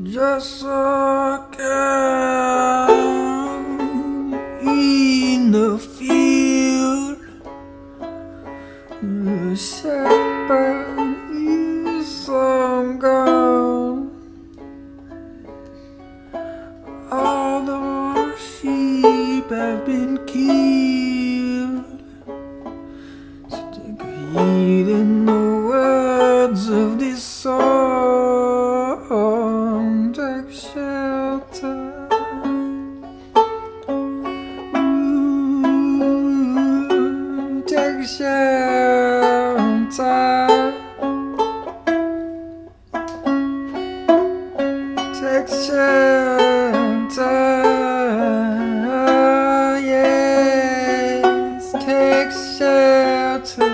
Just a girl in the field, the shepherd is long gone. All the sheep have been killed. So take heed in the words of this song. Take shelter. Take shelter. Take shelter. Yes, take shelter.